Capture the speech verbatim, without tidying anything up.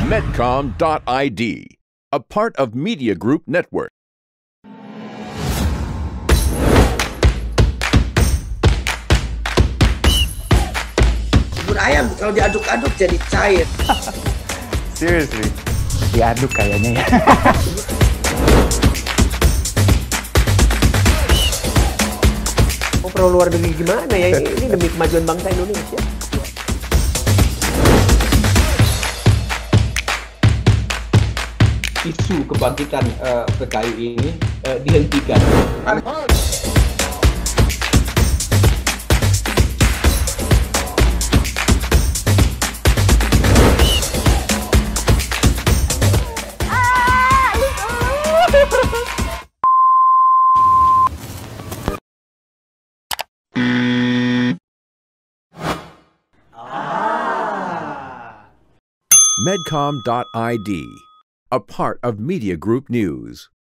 Medcom dot I D, a part of Media Group Network. Bubur ayam kalau diaduk-aduk jadi cair. Seriously? Diaduk kayaknya ya. Oh, perlu luar negeri gimana ya? Ini demi kemajuan bangsa Indonesia. Isu kebangkitan uh, P K I ini uh, dihentikan. Medcom dot I D, a part of Media Group News.